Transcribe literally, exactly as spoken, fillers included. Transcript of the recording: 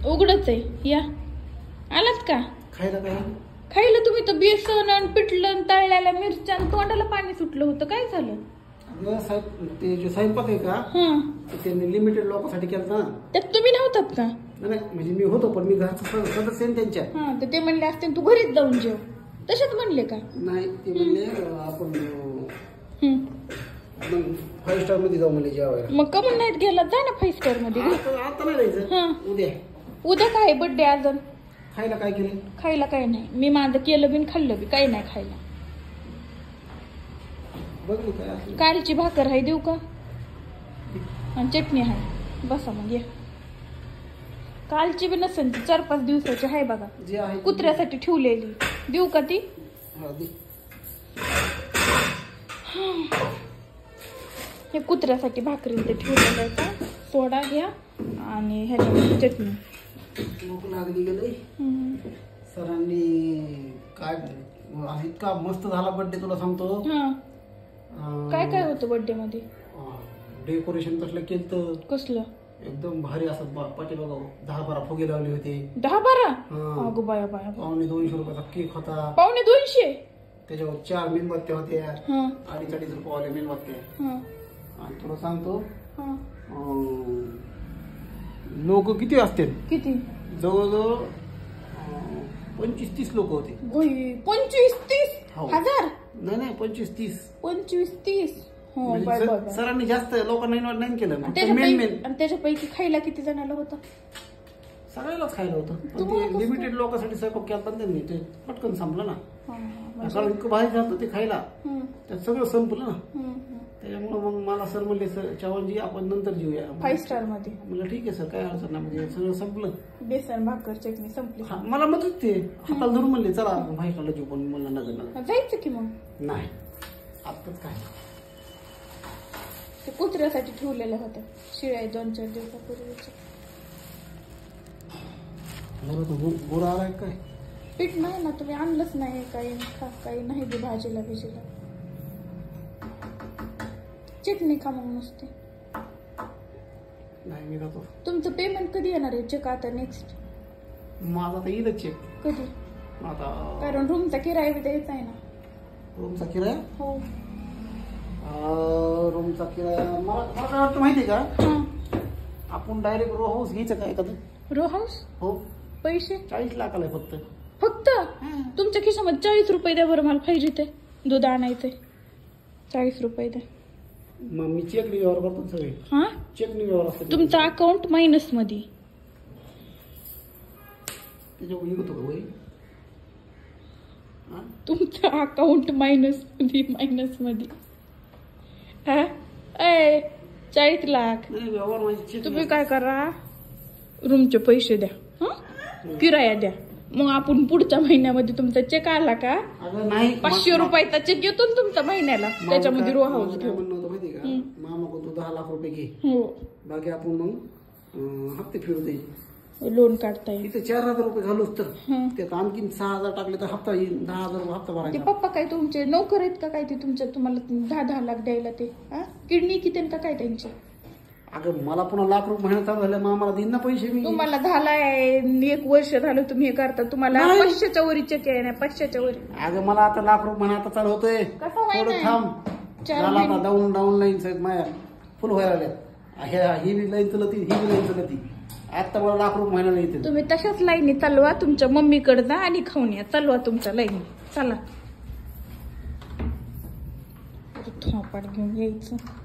उघडच आहे, या आलात का खायला काय खायला? तुम्ही तर बेसन आणि पिठलं तळल्याला मिरच्या तोंडाला पाणी सुटलं होतं, काय झालं? ते जे स्वयंपाक आहे का त्यांनी लिमिटेड लोकांसाठी केलं ना, त्यात तुम्ही नव्हतात का? नाही म्हणजे मी होतो, पण मी घरचा सदस्य आहे त्यांच्या. हा तर ते म्हणले असते तू घरीच जाऊन जेव, तसेच म्हणले का? नाही, ते म्हणले आपण फाईव्ह स्टार मध्ये जाऊ म्हणले जेवायला. मग कमून नाहीत गेला? जा ना फाईव्ह स्टार मध्ये. आता नाही जायचं, उद्या. उद्या काय बर्थडे अजून? खायला काय केलं? खायला काय नाही, मी माझं केलं बिन खाल्लं बी काही नाही खायला. कालची भाकर आहे, देऊ का? आणि चटणी आहे, बसा मग या. कालची बी नसेल, चार पाच दिवसाची आहे बघा, जे आहे कुत्र्यासाठी ठेवलेली, देऊ का ती? हे कुत्र्यासाठी भाकरी ते ठेवलेलं आहे, सोडा घ्या आणि ह्याच्यामध्ये चटणी. भूक लागली गेली सरांनी. काय इतका मस्त झाला बर्थडे, तुला सांगतो. काय काय होतं बर्थडे मध्ये? डेकोरेशन कसलं केलं? कसलं? एकदम भारी असं पाटील बघा, दहा बारा फुगे लावले होते. दहा बारा? अगो बाया बाया. पावणे दोनशे रुपयाचा केक होता. पावणे दोनशे? त्याच्यावर चार मेणबत्त्या होत्या, अडीच अडीच रुपये मेणबत्त्या. आणि तुला सांगतो लोक किती असते? किती? जवळजवळ पंचवीस तीस लोक होते. पंचवीस तीस हजार? नाही नाही, पंचवीस तीस. पंचवीस तीस सरांनी जास्त लोकांना इन्व्हाइट नाही केलं. आणि त्याच्यापैकी खायला किती जणांना होतं? सगळ्यालाच खायला होतं. लिमिटेड लोकांसाठी स्वयंपाक केला त्यांनी, ते पटकन संपलं ना. कारण इतकं भारी जातं ते खायला, त्यात सगळं संपलं ना. त्याच्यामुळे मग मला सर म्हणले, सर चव्हाणजी आपण नंतर जेऊया फाईव्ह स्टार मध्ये. म्हणलं ठीक आहे सर, काय अडचण नाही, म्हणजे सगळं संपलं. बेसन भाकर चटणी संपली. मला मग ते हाताला धरून म्हणले चला फाईव्ह स्टारला जेऊ, पण म्हणलं नगर जायचं की मग. नाही आताच काय, ते कुत्र्यासाठी ठेवलेल्या होत्या शिळ्या दोन चार दिवसापूर्वीच्या. गोरा आलाय काय? पीठ नाही ना, तुम्ही आणलंच नाही. काही काही नाही बी भाजीला भिजीला. चटणी खा मग नुसती. नाही मी जातो. तुमचं पेमेंट कधी येणार आहे चेक आता नेक्स्ट? माझा आता येईल चेक. कधी? आता कारण रूमचा किराया बी द्यायचा आहे ना. रूमचा किराया? हो. रूमचा किराया मला काय वाटतं माहितीये का, आपण डायरेक्ट रो हाऊस घ्यायचं का एखादं? Row house? हो. पैसे चाळीस लाखाला आहे फक्त. फक्त? तुमच्या खिशामध्ये चाळीस रुपये द्या बरं, मला पाहिजे ते दूध आणायचंय. चाळीस रुपये द्या. मग मी चेकनी व्यवहार करतो सगळे. हा चेकनी व्यवहार असतो. तुमचं अकाउंट मायनस मध्ये. तुमचं अकाउंट मायनस मध्ये. मायनस मध्ये हा चाळीस लाख. तुम्ही काय करा, रूमचे पैसे द्या, किराया द्या. मग आपण पुढच्या महिन्यामध्ये तुमचा चेक आला का, पाचशे रुपयाचा चेक येतो ना तुमच्या महिन्याला, त्याच्यामध्ये रो हाऊस घेऊ. मामा को तू दहा लाख रुपये घे, हो बाकी आपण मग हप्ते फिरू दे, लोन काढता येईल. इथे चार हजार रुपये घालूच तर त्यात आणखीन सहा हजार टाकले तर हप्ता येईल. दहा हजार रुपये हप्ता भरायचा. पप्पा काय तुमचे नोकर आहेत का काय, ते तुमच्या तुम्हाला दहा दहा लाख द्यायला? ते किडनी किती का काय त्यांची? अगं मला पुन्हा लाख रुपये महिन्यात चालू झाले, मग आम्हाला देईन ना पैसे. मी तुम्हाला झालाय एक वर्ष झालं तुम्ही हे करता, तुम्हाला पाचशेच्या वरी चेक आहे ना, पाचशेच्या वरी. अगं मला आता लाख रुपये महिना आता चालू होतोय. थोडं थांब, झाला आता डाऊन डाऊन लाईन माया फुल व्हायला. ही बी लाईन चलती, ही बी लाईन चलती. आता मला लाख रुपये महिना येते. तुम्ही तशाच लाईनी चालवा, तुमच्या मम्मीकडे जा आणि खाऊन या. चालवा तुमच्या लाईनी, चला. थोपाट घेऊन यायचं.